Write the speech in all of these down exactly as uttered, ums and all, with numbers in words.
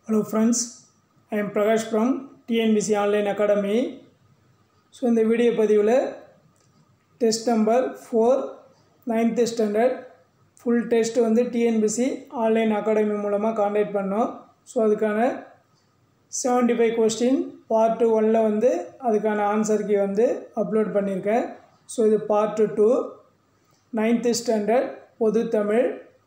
Hello friends, I am Prakash from T N B C Online Academy. So in the video பதிவுல test number four ninth standard full test வந்து T N B C Online Academy மூலமா contact பண்ணோம். So அதுக்கான seventy-five question part one ல வந்து அதுக்கான answer key வந்து upload பண்ணியிருக்கேன். ஸோ இது part two ninth standard பொது Tamil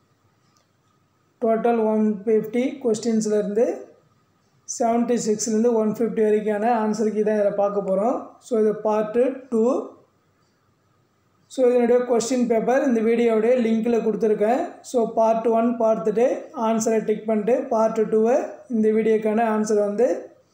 total one fifty questions லேருந்து seventy-six லேருந்து one fifty வரைக்கான ஆன்சர் கீ தான் இதில் பார்க்க போகிறோம். ஸோ இது பார்ட்டு டூ. ஸோ இதனுடைய கொஸ்டின் பேப்பர் இந்த வீடியோவுடைய லிங்க்கில் கொடுத்துருக்கேன். ஸோ பார்ட் ஒன் பார்த்துட்டு ஆன்சரை டிக் பண்ணிட்டு பார்ட்டு டூவை இந்த வீடியோக்கான ஆன்சர் வந்து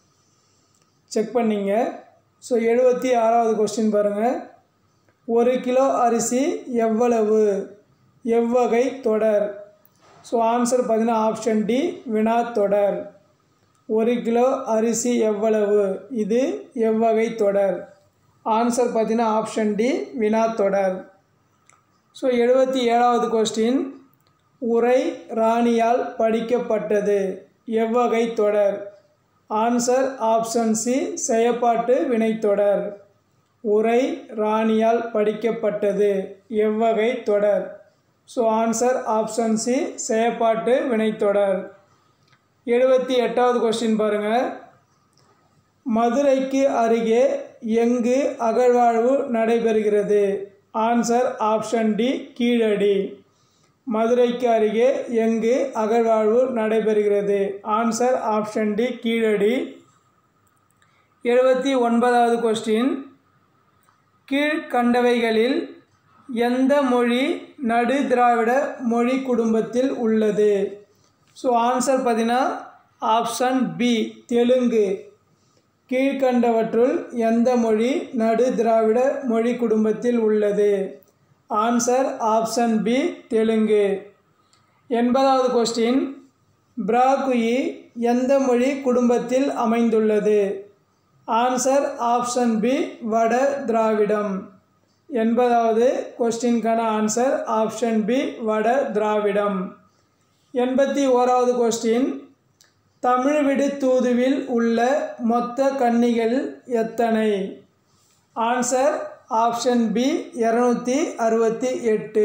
செக் பண்ணிங்க. ஸோ எழுபத்தி ஆறாவது கொஸ்டின் பாருங்கள். ஒரு கிலோ அரிசி எவ்வளவு? எவ்வகை தொடர்? ஸோ ஆன்சர் பார்த்தீங்கன்னா ஆப்ஷன் டி வினா தொடர். ஒரு கிலோ அரிசி எவ்வளவு? இது எவ்வகை தொடர்? ஆன்சர் பார்த்தீங்கன்னா ஆப்ஷன் டி வினா தொடர். ஸோ எழுபத்தி ஏழாவது கொஸ்டின். உரை ராணியால் படிக்கப்பட்டது எவ்வகை தொடர்? ஆன்சர் ஆப்ஷன் சி செயப்பாட்டு வினைத்தொடர். உரை ராணியால் படிக்கப்பட்டது எவ்வகை தொடர்? ஸோ ஆன்சர் ஆப்ஷன் சி செயப்பாட்டு வினைத்தொடர். எழுபத்தி எட்டாவது கொஸ்டின் பாருங்கள். மதுரைக்கு அருகே எங்கு அகழ்வாழ்வு நடைபெறுகிறது? Answer option D Keeladi. மதுரைக்கு அருகே எங்கு அகழ்வாழ்வு நடைபெறுகிறது? Answer option D Keeladi. எழுபத்தி ஒன்பதாவது கொஸ்டின். கீழ்கண்டவைகளில் எந்த மொழி நடு திராவிட மொழி குடும்பத்தில் உள்ளது? ஸோ ஆன்சர் பார்த்தீங்கன்னா ஆப்ஷன் பி தெலுங்கு. கீழ்கண்டவற்றுள் எந்த மொழி நடு திராவிட மொழி குடும்பத்தில் உள்ளது? Answer option B Telugu. எண்பதாவது கொஸ்டின். பிராகுயி எந்த மொழி குடும்பத்தில் அமைந்துள்ளது? ஆன்சர் ஆப்ஷன் பி வட திராவிடம். எண்பதாவது கொஸ்டின்கான ஆன்சர் ஆப்ஷன் பி வட திராவிடம். எண்பத்தி ஓராவது கொஸ்டின். தமிழ் விடு தூதுவில் உள்ள மொத்த கன்னிகள் எத்தனை? ஆன்சர் ஆப்ஷன் பி இரநூத்தி அறுபத்தி எட்டு.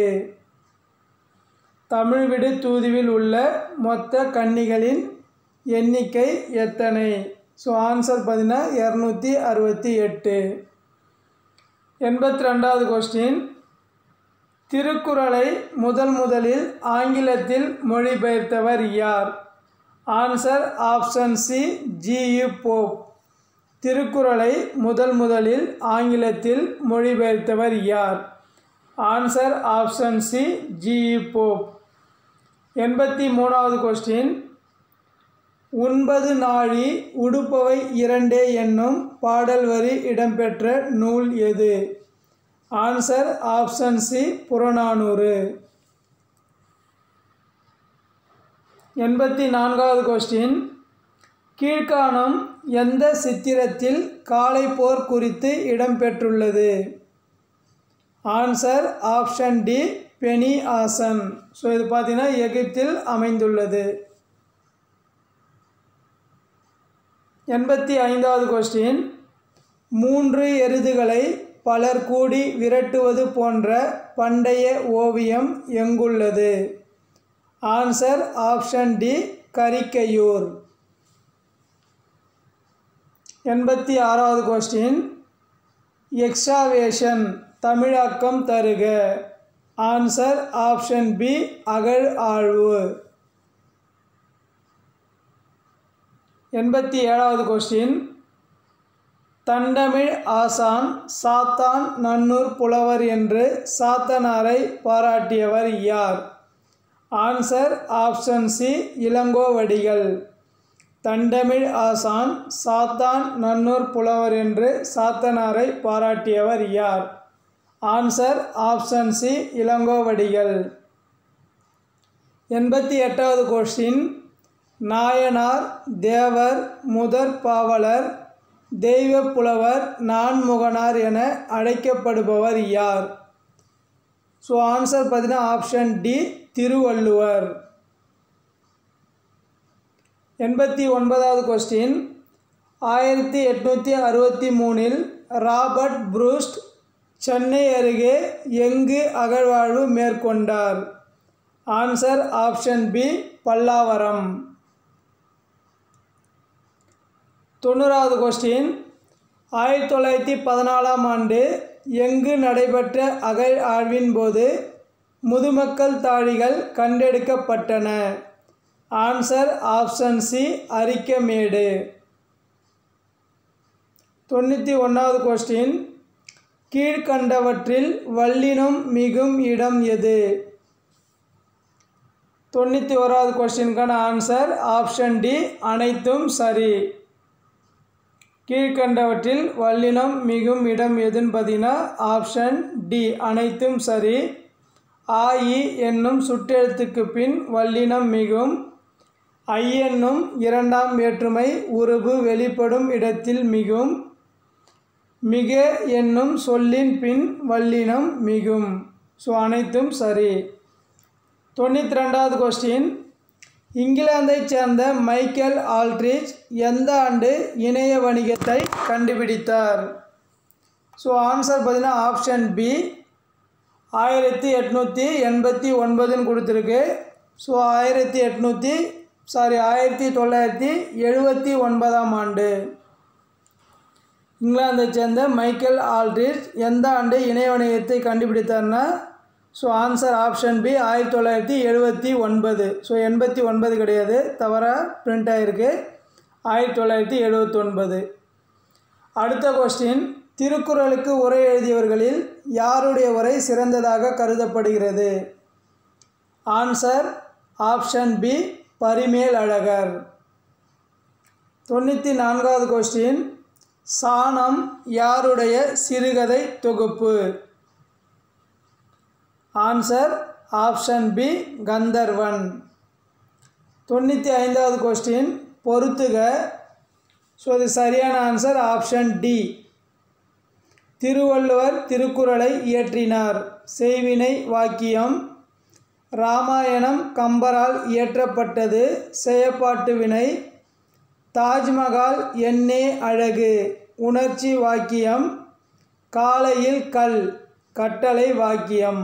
தமிழ் விடு தூதுவில் உள்ள மொத்த கன்னிகளின் எண்ணிக்கை எத்தனை? ஸோ ஆன்சர் பார்த்தீங்கன்னா இரநூத்தி அறுபத்தி எட்டு. எண்பத்தி ரெண்டாவது கொஸ்டின். திருக்குறளை முதல் முதலில் ஆங்கிலத்தில் மொழிபெயர்த்தவர் யார்? Answer option C G U Pope. திருக்குறளை முதல் முதலில் ஆங்கிலத்தில் மொழிபெயர்த்தவர் யார்? Answer option C G U Pope. எண்பத்தி மூணாவது கொஸ்டின். உண்பது நாழி உடுப்பவை இரண்டே என்னும் பாடல் வரி இடம்பெற்ற நூல் எது? Answer option C Purananuru. எண்பத்தி நான்காவது கொஸ்டின். கீழ்காணும் எந்த சித்திரத்தில் காளை போர் குறித்து இடம்பெற்றுள்ளது? Answer option D Beni Hasan. So இது பார்த்தீங்கன்னா எகிப்தில் அமைந்துள்ளது. எண்பத்தி ஐந்தாவது கொஸ்டின். மூன்று எருதுகளை பலர் கூடி விரட்டுவது போன்ற பண்டைய ஓவியம் எங்குள்ளது? Answer option D Karikkaiyur. எண்பத்தி ஆறாவது கொஸ்டின். எக்ஸாவேஷன் தமிழாக்கம் தருக. ஆன்சர் ஆப்ஷன் பி அகழ் ஆழ்வு. எண்பத்தி ஏழாவது கொஸ்டின். தண்டமிழ் ஆசான் சாத்தான் நன்னூர் புலவர் என்று சாத்தனாரை பாராட்டியவர் யார்? Answer option C Ilangovadigal. தண்டமிழ் ஆசான் சாத்தான் நன்னூர் புலவர் என்று சாத்தனாரை பாராட்டியவர் யார்? Answer option C Ilangovadigal. எண்பத்தி எட்டாவது கொஸ்டின். நாயனார் தேவர் முதற் பாவலர் தெய்வ புலவர் நான்முகனார் என அழைக்கப்படுபவர் யார்? ஸோ ஆன்சர் பார்த்தீங்கன்னா ஆப்ஷன் டி திருவள்ளுவர். எண்பத்தி ஒன்பதாவது கொஸ்டின், ஆயிரத்தி எட்நூற்றி அறுபத்தி மூணில் ராபர்ட் ப்ரூஸ்ட் சென்னை அருகே எங்கு அகழ்வாய்வு மேற்கொண்டார்? Answer option B Pallavaram. தொண்ணூறாவது கொஸ்டின், ஆயிரத்தி தொள்ளாயிரத்தி பதினாலாம் ஆண்டு எங்கு நடைபெற்ற அகழ்வாய்வின் போது முதுமக்கள் தாழிகள் கண்டெடுக்கப்பட்டன? Answer option C Arikamedu. தொண்ணூற்றி ஒன்றாவது கொஸ்டின், கீழ்கண்டவற்றில் வல்லினம் மிகும் இடம் எது? தொண்ணூற்றி ஓராவது கொஸ்டினுக்கான ஆன்சர் ஆப்ஷன் டி அனைத்தும் சரி. கீழ்கண்டவற்றில் வல்லினம் மிகும் இடம் எதுன்னு பார்த்தீங்கன்னா ஆப்ஷன் டி அனைத்தும் சரி. ஆ இ என்னும் சுட்டெழுத்துக்கு பின் வல்லினம் மிகும். ஐ என்னும் இரண்டாம் வேற்றுமை உருபு வெளிப்படும் இடத்தில் மிகும். மிக என்னும் சொல்லின் பின் வல்லினம் மிகும். ஸோ அனைத்தும் சரி. தொண்ணூற்றி ரெண்டாவது கொஸ்டின், இங்கிலாந்தைச் சேர்ந்த மைக்கேல் ஆல்ட்ரிச் எந்த ஆண்டு இணைய வணிகத்தை கண்டுபிடித்தார்? ஸோ ஆன்சர் பார்த்தீங்கன்னா ஆப்ஷன் பி ஆயிரத்தி எட்நூற்றி எண்பத்தி ஒன்பதுன்னு கொடுத்துருக்கு. ஸோ ஆயிரத்தி எட்நூற்றி சாரி ஆயிரத்தி தொள்ளாயிரத்தி எழுபத்தி ஒன்பதாம் ஆண்டு இங்கிலாந்தை சேர்ந்த மைக்கேல் ஆல்ட்ரிச் எந்த ஆண்டு இணைய வணிகத்தை கண்டுபிடித்தார்னா ஸோ ஆன்சர் ஆப்ஷன் பி ஆயிரத்தி தொள்ளாயிரத்தி எழுபத்தி ஒன்பது. ஸோ எண்பத்தி ஒன்பது கிடையாது, தவறாக பிரிண்ட் ஆகிருக்கு, ஆயிரத்தி தொள்ளாயிரத்தி எழுபத்தி ஒன்பது. அடுத்த கொஸ்டின், திருக்குறளுக்கு உரை எழுதியவர்களில் யாருடைய உரை சிறந்ததாக கருதப்படுகிறது? Answer option B Parimelalagar. தொண்ணூற்றி நான்காவது கொஸ்டின், சாணம் யாருடைய சிறுகதை தொகுப்பு? Answer option B Kandarvan. தொண்ணூற்றி ஐந்தாவது கொஸ்டின், பொறுத்துக. ஸோ இது சரியான ஆன்சர் ஆப்ஷன் டி. திருவள்ளுவர் திருக்குறளை இயற்றினார். செய்வினை வாக்கியம். இராமாயணம் கம்பரால் இயற்றப்பட்டது. செயற்பாட்டு வினை. தாஜ்மஹால் என்னே அழகு உணர்ச்சி வாக்கியம். காலையில் கல் கட்டளை வாக்கியம்.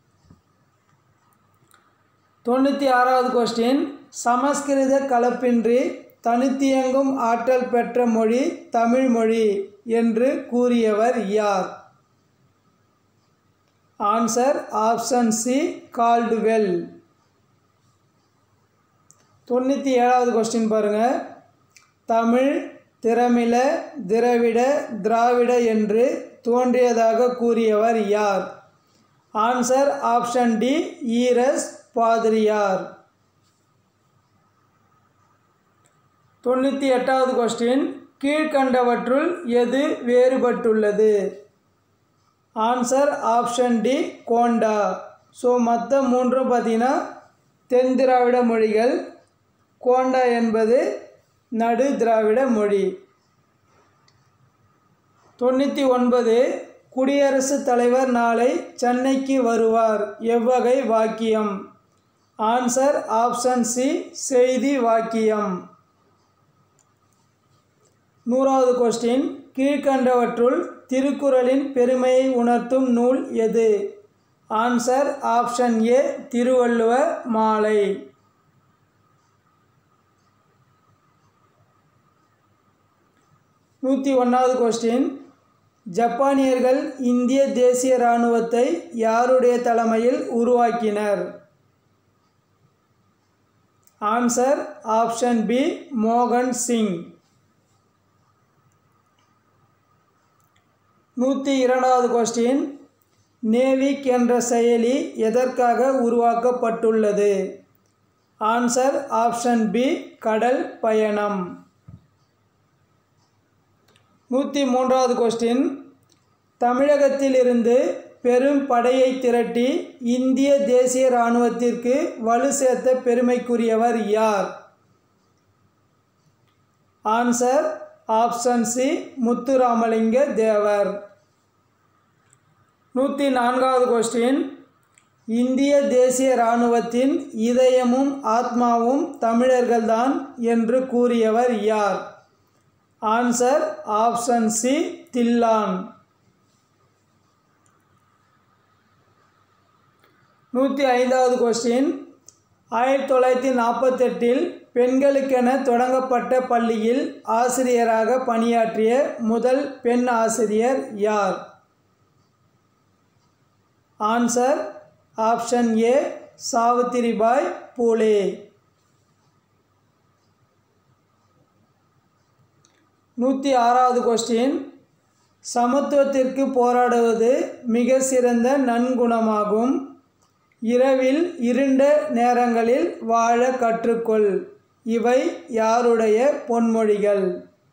தொண்ணூற்றி ஆறாவது கொஸ்டின், சமஸ்கிருத கலப்பின்றி தனித்தியங்கும் ஆற்றல் பெற்ற மொழி தமிழ் மொழி என்று கூறியவர் யார்? Answer option C Caldwell. தொண்ணூற்றி ஏழாவது கொஸ்டின் பாருங்கள். தமிழ் திரமிழ திரவிட திராவிட என்று தோன்றியதாக கூறியவர் யார்? ஆன்சர் ஆப்ஷன் டி ஈரஸ் பாதிரியார். தொண்ணூற்றி எட்டாவது கொஸ்டின், கீழ்கண்டவற்றுள் எது வேறுபட்டுள்ளது? Answer option D Konda. So மற்ற மூன்றும் பார்த்தீங்கன்னா தென் திராவிட மொழிகள். கோண்டா என்பது நடு திராவிட மொழி. தொண்ணூற்றி ஒன்பது, குடியரசுத் தலைவர் நாளை சென்னைக்கு வருவார் எவ்வகை வாக்கியம்? ஆன்சர் ஆப்ஷன் சி செய்தி வாக்கியம். நூறாவது கொஸ்டின், கீழ்கண்டவற்றுள் திருக்குறளின் பெருமையை உணர்த்தும் நூல் எது? ஆன்சர் ஆப்ஷன் ஏ திருவள்ளுவ மாலை. நூற்றி ஒன்றாவது கொஸ்டின், ஜப்பானியர்கள் இந்திய தேசிய இராணுவத்தை யாருடைய தலைமையில் உருவாக்கினர்? ஆன்சர் ஆப்ஷன் பி மோகன் சிங். நூற்றி இரண்டாவது கொஸ்டின், நேவிக் என்ற செயலி எதற்காக உருவாக்கப்பட்டுள்ளது? ஆன்சர் ஆப்ஷன் பி கடல் பயணம். நூற்றி மூன்றாவது கொஸ்டின், தமிழகத்திலிருந்து பெரும் படையை திரட்டி இந்திய தேசிய இராணுவத்திற்கு வலு சேர்த்த பெருமைக்குரியவர் யார்? Answer option C Muthuramalinga Thevar. நூற்றி நான்காவது கொஸ்டின், இந்திய தேசிய இராணுவத்தின் இதயமும் ஆத்மாவும் தமிழர்கள்தான் என்று கூறியவர் யார்? Answer option C Dhillon. நூற்றி ஐந்தாவது கொஸ்டின். ஆயிரத்தி தொள்ளாயிரத்தி நாற்பத்தெட்டில் பெண்களுக்கென தொடங்கப்பட்ட பள்ளியில் ஆசிரியராக பணியாற்றிய முதல் பெண் ஆசிரியர் யார்? Answer option A Savitribai Phule. நூற்றி ஆறாவது கொஸ்டின். சமத்துவத்திற்கு போராடுவது மிக சிறந்த நன்குணமாகும். இரவில் இருண்ட நேரங்களில் வாழ கற்றுக்கொள். இவை யாருடைய பொன்மொழிகள்?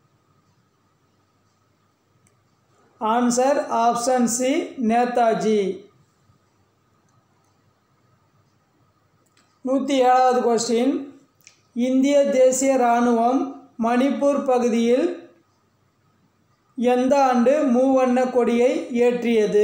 Answer option C Netaji. நூற்றி ஏழாவது கொஸ்டின். இந்திய தேசிய இராணுவம் மணிப்பூர் பகுதியில் எந்த ஆண்டு மூவண்ண கொடியை ஏற்றியது?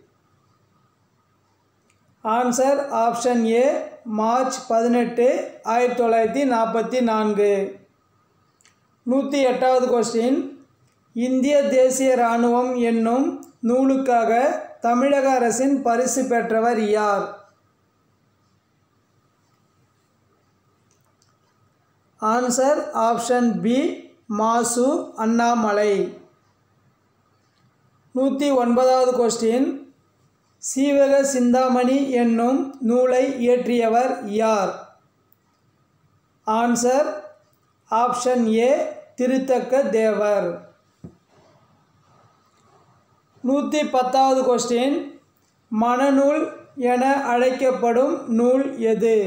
ஆன்சர் ஆப்ஷன் ஏ மார்ச் பதினெட்டு ஆயிரத்தி தொள்ளாயிரத்தி நாற்பத்தி நான்கு. நூற்றி எட்டாவது கொஸ்டின். இந்திய தேசிய இராணுவம் என்னும் நூலுக்காக தமிழக அரசின் பரிசு பெற்றவர் யார்? ஆன்சர் ஆப்ஷன் பி மாசு அண்ணாமலை. நூற்றி ஒன்பதாவது கொஸ்டின். சீவக சிந்தாமணி என்னும் நூலை இயற்றியவர் யார்? Answer option A Thiruthakka Thevar. நூற்றி பத்தாவது கொஸ்டின். மணநூல் என அழைக்கப்படும் நூல் எது?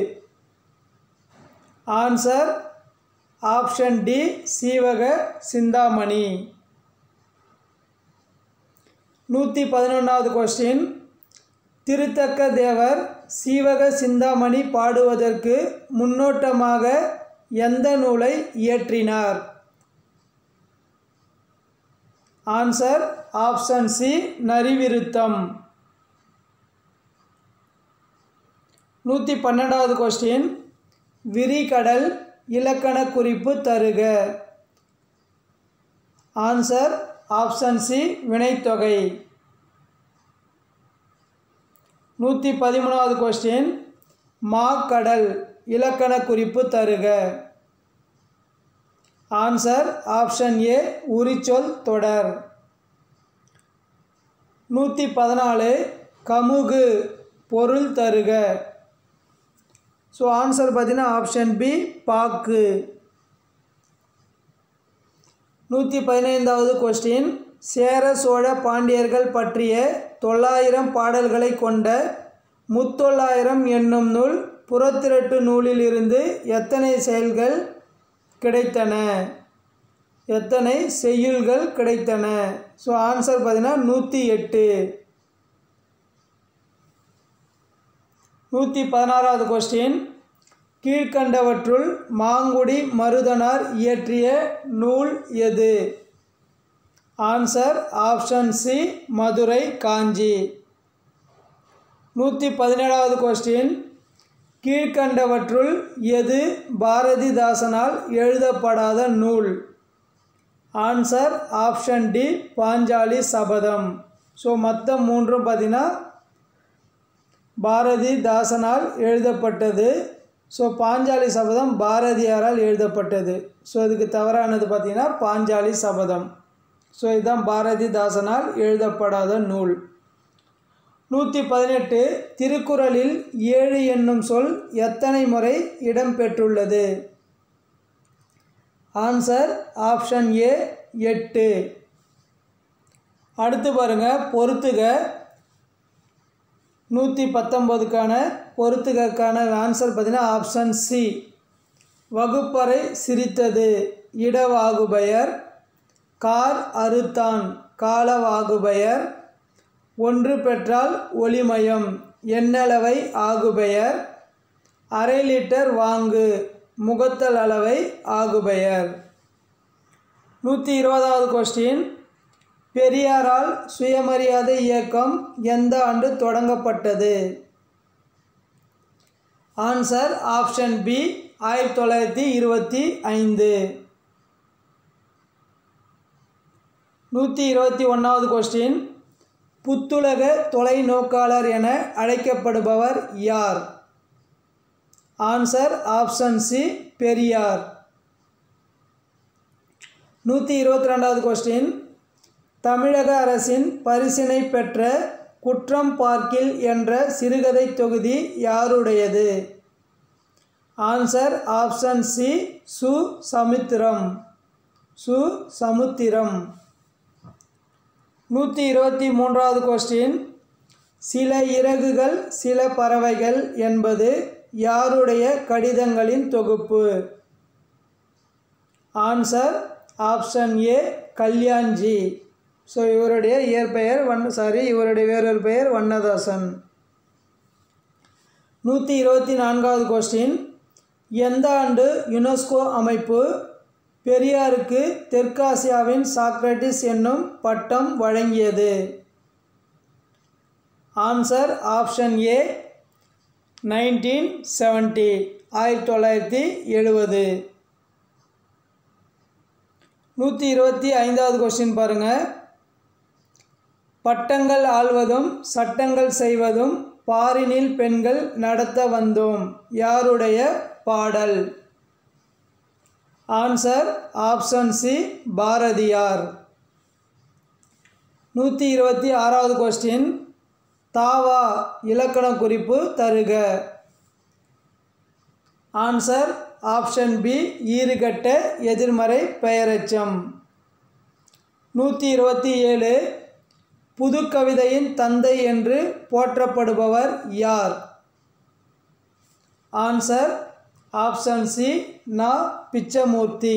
Answer option D Seevaka Chintamani. நூற்றி பதினொன்றாவது கொஸ்டின். திருத்தக்க தேவர் சீவக சிந்தாமணி பாடுவதற்கு முன்னோட்டமாக எந்த நூலை இயற்றினார்? Answer option C Narivirutham. நூற்றி பன்னெண்டாவது கொஸ்டின். விரிகடல் இலக்கண குறிப்பு தருக. ஆன்சர் ஆப்ஷன் சி வினைத்தொகை. நூற்றி பதிமூணாவது கொஸ்டின். மாக்கடல் இலக்கண குறிப்பு தருக. ஆன்சர் ஆப்ஷன் ஏ உரிச்சொல் தொடர். நூற்றி பதினாலு கமுகு பொருள் தருக. ஸோ ஆன்சர் பார்த்தீங்கன்னா ஆப்ஷன் பி பாக்கு. நூற்றி பதினைந்தாவது கொஸ்டின். சேர சோழ பாண்டியர்கள் பற்றிய தொள்ளாயிரம் பாடல்களை கொண்ட முத்தொள்ளாயிரம் என்னும் நூல் புறத்திரட்டு நூலில் இருந்து எத்தனை செயல்கள் கிடைத்தன? எத்தனை செய்யுள்கள் கிடைத்தன? ஸோ ஆன்சர் பார்த்தீங்கன்னா நூற்றி எட்டு. நூற்றி பதினாறாவது கொஸ்டின். கீழ்கண்டவற்றுள் மாங்குடி மருதனார் இயற்றிய நூல் எது? Answer option C Madurai Kanchi. நூற்றி பதினேழாவது கொஸ்டின். கீழ்கண்டவற்றுள் எது பாரதிதாசனால் எழுதப்படாத நூல்? Answer option D Panchali Sabatham. So மொத்தம் மூன்றும் பார்த்தீங்கன்னா பாரதிதாசனால் எழுதப்பட்டது. ஸோ பாஞ்சாலி சபதம் பாரதியாரால் எழுதப்பட்டது. ஸோ இதுக்கு தவறானது பார்த்திங்கன்னா பாஞ்சாலி சபதம். ஸோ இதுதான் பாரதிதாசனால் எழுதப்படாத நூல். நூற்றி பதினெட்டு. திருக்குறளில் ஏழு என்னும் சொல் எத்தனை முறை இடம்பெற்றுள்ளது? ஆன்சர் ஆப்ஷன் ஏ எட்டு. அடுத்து பாருங்கள் பொறுத்துக. நூற்றி பத்தொம்போதுக்கான பொறுத்துகக்கான ஆன்சர் பார்த்தீங்கன்னா ஆப்ஷன் சி வகுப்பறை சிரித்தது இடவாகுபெயர். கார் அறுத்தான் காலவாகுபெயர். ஒன்று பெற்றால் ஒளிமயம் எண்ணளவை ஆகுபெயர். அரை லிட்டர் வாங்கு முகத்தல் அளவை ஆகுபெயர். நூற்றி இருபதாவது கொஸ்டின். பெரியாரால் சுயமரியாதை இயக்கம் எந்த ஆண்டு தொடங்கப்பட்டது? ஆன்சர் ஆப்ஷன் பி ஆயிரத்தி தொள்ளாயிரத்தி இருபத்தி ஐந்து. நூற்றி இருபத்தி ஒன்றாவது கொஸ்டின், புத்துலக தொலைநோக்காளர் என அழைக்கப்படுபவர் யார்? Answer option C Periyar. நூற்றி இருபத்தி ரெண்டாவது கொஸ்டின், தமிழக அரசின் பரிசினை பெற்ற குற்றம் பார்க்கில் என்ற சிறுகதை தொகுதி யாருடையது? ஆன்சர் ஆப்ஷன் சி சு சமுத்திரம். சு சமுத்திரம். நூற்றி இருபத்தி மூன்றாவது கொஸ்டின், சில இறகுகள் சில பறவைகள் என்பது யாருடைய கடிதங்களின் தொகுப்பு? Answer option A Kalyanji. So இவருடைய இயற்பெயர் வண்ண சாரி இவருடைய வேறொரு பெயர் வண்ணதாசன். நூற்றி இருபத்தி நான்காவது கொஸ்டின், எந்த ஆண்டு யுனெஸ்கோ அமைப்பு பெரியாருக்கு தெற்காசியாவின் சாக்ரட்டிஸ் என்னும் பட்டம் வழங்கியது? Answer option A nineteen seventy ஆயிரத்தி தொள்ளாயிரத்தி எழுபது. நூற்றி இருபத்தி ஐந்தாவது கொஸ்டின் பாருங்கள். பட்டங்கள் ஆள்வதும் சட்டங்கள் செய்வதும் பாரினில் பெண்கள் நடத்த வந்தோம் யாருடைய பாடல்? Answer option C Bharathiyar. நூற்றி இருபத்தி ஆறாவது கொஸ்டின், தாவா இலக்கண குறிப்பு தருக. ஆன்சர் ஆப்ஷன் பி ஈறுகட்ட எதிர்மறை பெயரெச்சம். நூற்றி இருபத்தி ஏழு, புது கவிதையின் தந்தை என்று போற்றப்படுபவர் யார்? ஆன்சர் ஆப்ஷன் சி நா பிச்சமூர்த்தி.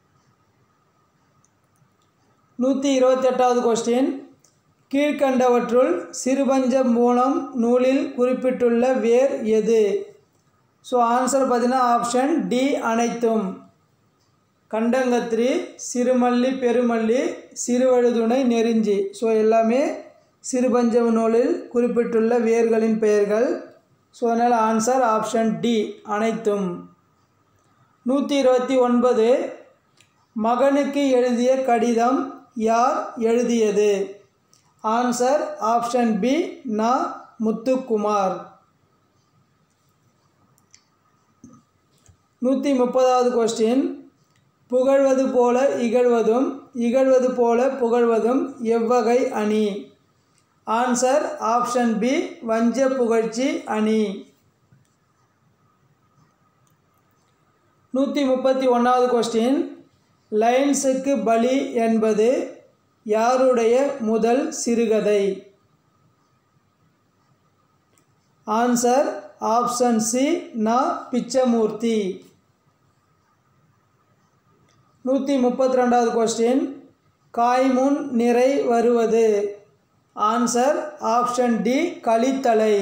நூற்றி இருபத்தி எட்டாவது கொஸ்டின், கீழ்கண்டவற்றுள் சிறுபஞ்ச மூலம் நூலில் குறிப்பிட்டுள்ள வேர் எது? ஸோ ஆன்சர் பார்த்தீங்கன்னா ஆப்ஷன் டி அனைத்தும். கண்டங்கத்திரி, சிறுமல்லி, பெருமல்லி, சிறுவழுதுணை, நெருஞ்சி. ஸோ எல்லாமே சிறுபஞ்ச நூலில் குறிப்பிட்டுள்ள வேர்களின் பெயர்கள். ஸோ அதனால் ஆன்சர் ஆப்ஷன் டி அனைத்தும். நூற்றி இருபத்தி ஒன்பது, மகனுக்கு எழுதிய கடிதம் யார் எழுதியது? ஆன்சர் ஆப்ஷன் பி நா முத்துக்குமார். நூற்றி முப்பதாவது கொஸ்டின், புகழ்வது போல இகழ்வதும் இகழ்வது போல புகழ்வதும் எவ்வகை அணி? ஆன்சர் ஆப்ஷன் பி வஞ்ச புகழ்ச்சி அணி. நூற்றி முப்பத்தி ஒன்றாவது கொஸ்டின், லைன்ஸுக்கு பலி என்பது யாருடைய முதல் சிறுகதை? ஆன்சர் ஆப்ஷன் சி நா பிச்சமூர்த்தி. நூற்றி முப்பத்தி ரெண்டாவது கொஸ்டின், காய்முன் நிறை வருவது? ஆன்சர் ஆப்ஷன் டி கலித்தலை.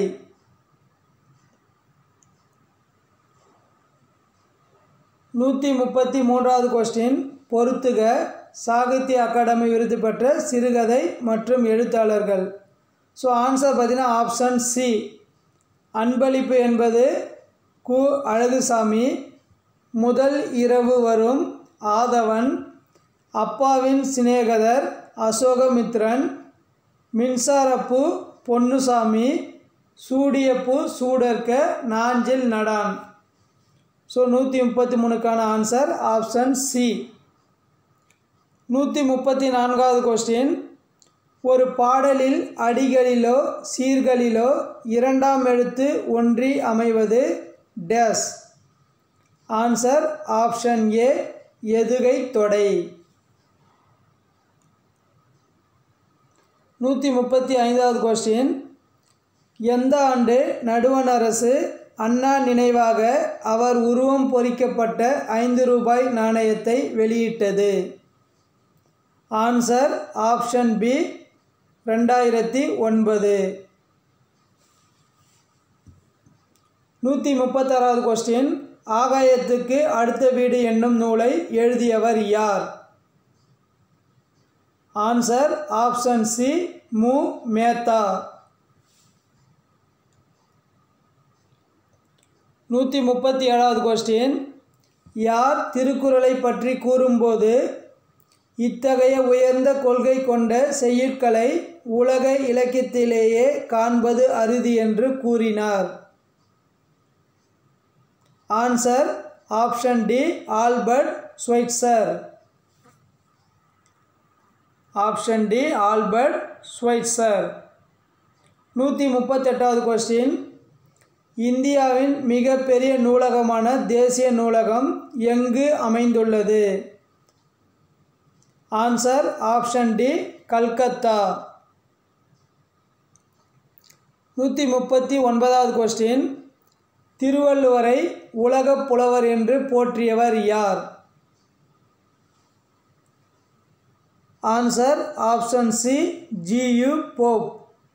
நூற்றி முப்பத்தி மூன்றாவது கொஸ்டின், பொறுத்துக சாகித்ய அகாடமி விருது பெற்ற சிறுகதை மற்றும் எழுத்தாளர்கள். ஸோ ஆன்சர் பார்த்தீங்கன்னா ஆப்ஷன் சி அன்பளிப்பு என்பது கு அழகுசாமி, முதல் இரவு வரும் ஆதவன், அப்பாவின் சிநேகதர் அசோகமித்ரன், மின்சாரப்பூ பொன்னுசாமி, சூடியப்பூ சூடர்க்க நாஞ்சில் நடான். ஸோ நூற்றி முப்பத்தி மூணுக்கான ஆன்சர் ஆப்ஷன் சி. நூற்றி முப்பத்தி நான்காவது கொஸ்டின், ஒரு பாடலில் அடிகளிலோ சீர்களிலோ இரண்டாம் எழுத்து ஒன்றி அமைவது டேஸ்? ஆன்சர் ஆப்ஷன் ஏ எதுகை தொடை. நூற்றி முப்பத்தி ஐந்தாவது கொஸ்டின், எந்த ஆண்டு நடுவண் அரசு அண்ணா நினைவாக அவர் உருவம் பொறிக்கப்பட்ட ஐந்து ரூபாய் நாணயத்தை வெளியிட்டது? ஆன்சர் ஆப்ஷன் பி ரெண்டாயிரத்தி ஒன்பது. நூற்றி முப்பத்தாறாவது கொஸ்டின், ஆகாயத்துக்கு அடுத்த வீடு என்னும் நூலை எழுதியவர் யார்? ஆன்சர் ஆப்ஷன் சி மு மேத்தா. நூற்றி முப்பத்தி ஏழாவது கொஸ்டின், யார் திருக்குறளை பற்றி கூறும்போது இத்தகைய உயர்ந்த கொள்கை கொண்ட செய்யுட்களை உலக இலக்கியத்திலேயே காண்பது அரிது என்று கூறினார்? Answer option D, Albert Schweitzer. Option D, Albert Schweitzer. நூற்றி முப்பத்தெட்டாவது கொஸ்டின், இந்தியாவின் மிகப்பெரிய நூலகமான தேசிய நூலகம் எங்கு அமைந்துள்ளது? Answer option D, Calcutta. நூற்றி முப்பத்தி ஒன்பதாவது கொஸ்டின், திருவள்ளுவரை உலகப் புலவர் என்று போற்றியவர் யார்? Answer option C, G U Pope.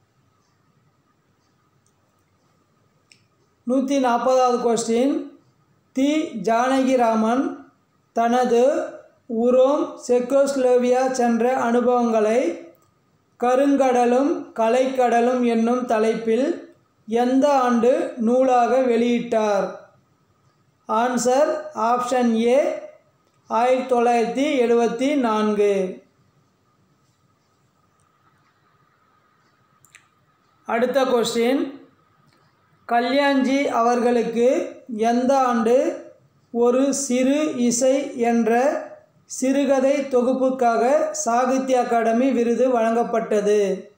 நூற்றி நாற்பதாவது கொஸ்டின், தி ஜானகிராமன் தனது உரோம் செக்கோஸ்லோவியா சென்ற அனுபவங்களை கருங்கடலும் கலைக்கடலும் என்னும் தலைப்பில் எந்த ஆண்டு நூலாக வெளியிட்டார்? ஆன்சர் ஆப்ஷன் ஏ, ஆயிரத்தி தொள்ளாயிரத்தி எழுபத்தி நான்கு. அடுத்த கொஸ்டின், கல்யாண்ஜி அவர்களுக்கு எந்த ஆண்டு ஒரு சிறு இசை என்ற சிறுகதை தொகுப்புக்காக சாகித்ய அகாடமி விருது வழங்கப்பட்டது?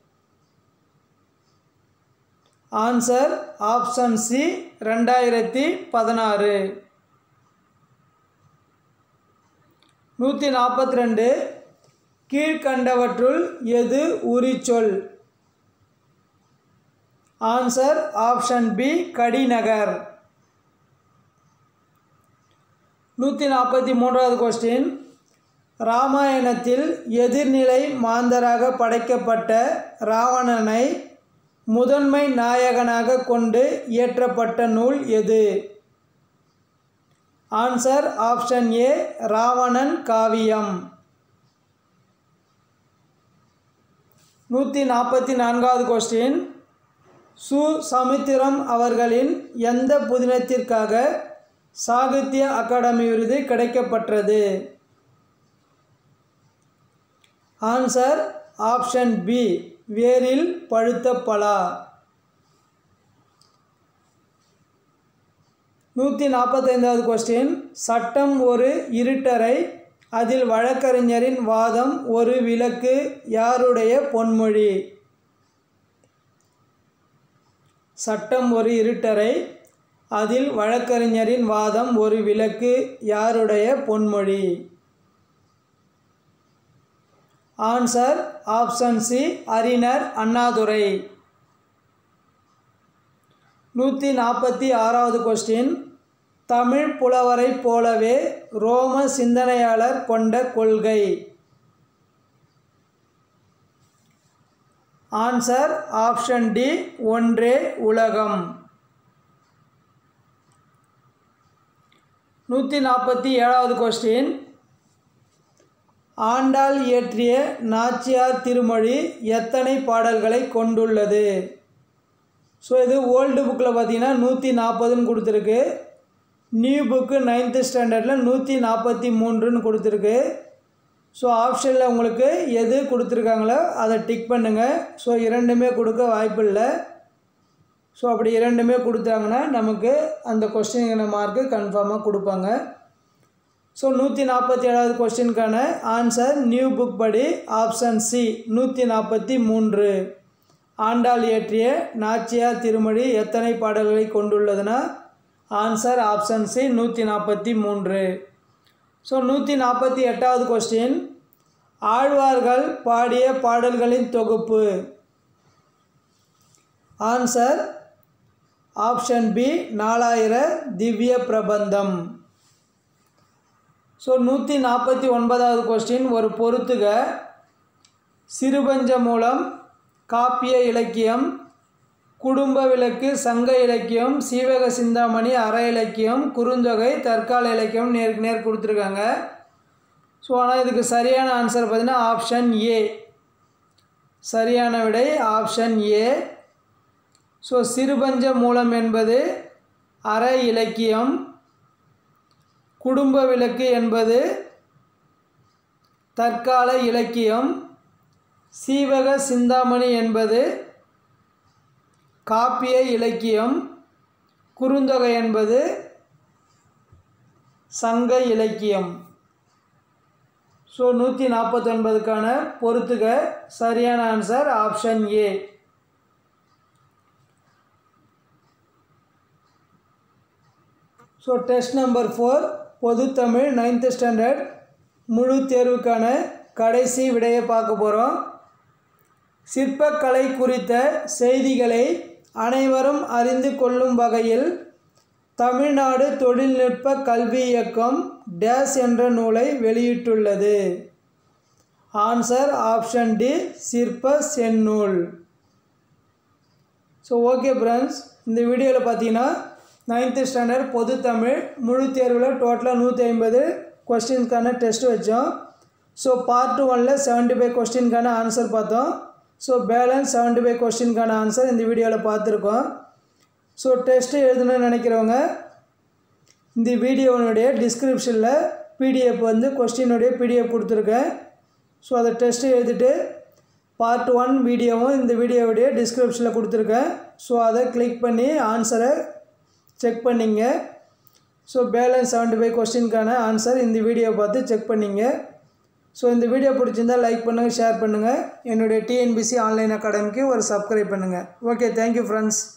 ஆன்சர் ஆப்ஷன் சி, ரெண்டாயிரத்தி பதினாறு. நூற்றி நாற்பத்தி ரெண்டு, கீழ்கண்டவற்றுள் எது உரிச்சொல்? ஆன்சர் ஆப்ஷன் பி, கடிநகர். நூற்றி நாற்பத்தி மூன்றாவது கொஸ்டின், ராமாயணத்தில் எதிர்நிலை மாந்தராக படைக்கப்பட்ட ராவணனை முதன்மை நாயகனாக கொண்டு இயற்றப்பட்ட நூல் எது? ஆன்சர் ஆப்ஷன் ஏ, ராவணன் காவியம். நூற்றி நாற்பத்தி நான்காவது கொஸ்டின், சு சமுத்திரம் அவர்களின் எந்த புதினத்திற்காக சாகித்ய அகாடமி விருது கிடைக்கப்பெற்றது? ஆன்சர் ஆப்ஷன் பி, வேரில் பழுத்த பலா. நூற்றி நாற்பத்தைந்தாவது கொஸ்டின், சட்டம் ஒரு இருட்டறை, அதில் வழக்கறிஞரின் வாதம் ஒரு விளக்கு, யாருடைய பொன்மொழி? சட்டம் ஒரு இருட்டறை, அதில் வழக்கறிஞரின் வாதம் ஒரு விளக்கு, யாருடைய பொன்மொழி? ஆன்சர் ஆப்ஷன் சி, அறிஞர் அண்ணாதுரை. நூற்றி நாற்பத்தி ஆறாவது கொஸ்டின், தமிழ் புலவரை போலவே ரோம சிந்தனையாளர் கொண்ட கொள்கை? ஆன்சர் ஆப்ஷன் டி, ஒன்றே உலகம். நூற்றி நாற்பத்தி ஏழாவது கொஸ்டின், ஆண்டாள் இயற்றிய நாச்சியார் திருமொழி எத்தனை பாடல்களை கொண்டுள்ளது? ஸோ இது ஓல்டு புக்கில் பார்த்தீங்கன்னா நூற்றி நாற்பதுன்னு கொடுத்துருக்கு, நியூ புக்கு நைன்த்து ஸ்டாண்டர்டில் நூற்றி நாற்பத்தி மூன்றுன்னு கொடுத்துருக்கு. ஸோ ஆப்ஷனில் உங்களுக்கு எது கொடுத்துருக்காங்களோ அதை டிக் பண்ணுங்கள். ஸோ இரண்டுமே கொடுக்க வாய்ப்பில்லை. ஸோ அப்படி இரண்டுமே கொடுத்தாங்கன்னா நமக்கு அந்த கொஸ்டினுக்கான மார்க்கு கன்ஃபார்மாக கொடுப்பாங்க. ஸோ நூற்றி நாற்பத்தி ஏழாவது கொஸ்டினுக்கான ஆன்சர் நியூ புக் படி ஆப்ஷன் சி, நூற்றி நாற்பத்தி மூன்று. ஆண்டாள் இயற்றிய நாச்சியார் திருமொழி எத்தனை பாடல்களை கொண்டுள்ளதுன்னா ஆன்சர் ஆப்ஷன் சி, நூற்றி நாற்பத்தி மூன்று. ஸோ நூற்றி நாற்பத்தி எட்டாவது கொஸ்டின், ஆழ்வார்கள் பாடிய பாடல்களின் தொகுப்பு? ஆன்சர் ஆப்ஷன் பி, நாலாயிர திவ்ய பிரபந்தம். ஸோ நூற்றி நாற்பத்தி ஒன்பதாவது கொஸ்டின், ஒரு பொறுத்துக, சிறுபஞ்ச மூலம், காப்பிய இலக்கியம், குடும்ப விளக்கு, சங்க இலக்கியம், சீவக சிந்தாமணி, அற இலக்கியம், குறுந்தொகை, தற்கால இலக்கியம் நேருக்கு நேர் கொடுத்துருக்காங்க. ஸோ ஆனால் இதுக்கு சரியான ஆன்சர் பார்த்தீங்கன்னா ஆப்ஷன் ஏ. சரியான விடை ஆப்ஷன் ஏ. ஸோ சிறுபஞ்ச மூலம் என்பது அற இலக்கியம், குடும்ப விளக்கு என்பது தற்கால இலக்கியம், சீவக சிந்தாமணி என்பது காப்பிய இலக்கியம், குறுந்தொகை என்பது சங்க இலக்கியம். ஸோ நூற்றி நாற்பத்தொன்பதுக்கான பொறுத்துக சரியான answer option A. So test number four பொதுத்தமிழ் நைன்த்து ஸ்டாண்டர்ட் முழு தேர்வுக்கான கடைசி விடையை பார்க்க போகிறோம். சிற்பக்கலை குறித்த செய்திகளை அனைவரும் அறிந்து கொள்ளும் வகையில் தமிழ்நாடு தொழில்நுட்ப கல்வி இயக்கம் டேஸ் என்ற நூலை வெளியிட்டுள்ளது. ஆன்சர் ஆப்ஷன் டி, சிற்ப செந்நூல். ஸோ ஓகே ஃப்ரெண்ட்ஸ், இந்த வீடியோவில் பார்த்தீங்கன்னா நைன்த்து ஸ்டாண்டர்ட் பொது தமிழ் முழு தேர்வில் டோட்டலாக நூற்றி ஐம்பது கொஸ்டின்ஸ்க்கான டெஸ்ட் வச்சோம். ஸோ பார்ட் ஒனில் செவன்ட்டி ஃபைவ் கொஸ்டின்கான ஆன்சர் பார்த்தோம். ஸோ பேலன்ஸ் செவன்ட்டி ஃபைவ் கொஸ்டின்கான ஆன்சர் இந்த வீடியோவில் பார்த்துருக்கோம். ஸோ டெஸ்ட்டு எழுதணும்னு நினைக்கிறவங்க இந்த வீடியோனுடைய டிஸ்கிரிப்ஷனில் பிடிஎஃப் வந்து கொஸ்டினுடைய பிடிஎஃப் கொடுத்துருக்கேன். ஸோ அதை டெஸ்ட்டு எழுதிட்டு பார்ட் ஒன் வீடியோவும் இந்த வீடியோவுடைய டிஸ்கிரிப்ஷனில் கொடுத்துருக்கேன். ஸோ அதை கிளிக் பண்ணி ஆன்சரை செக் பண்ணிங்க. ஸோ பேலன்ஸ் செவன்ட்டி ஃபைவ் கொஸ்டின்கான ஆன்சர் இந்த வீடியோ பார்த்து செக் பண்ணிங்க. ஸோ இந்த வீடியோ பிடிச்சிருந்தால் லைக் பண்ணுங்கள், ஷேர் பண்ணுங்கள். என்னுடைய டிஎன்பிசி ஆன்லைன் அகாடமிக்கு ஒரு சப்ஸ்கிரைப் பண்ணுங்கள். Okay, thank you friends.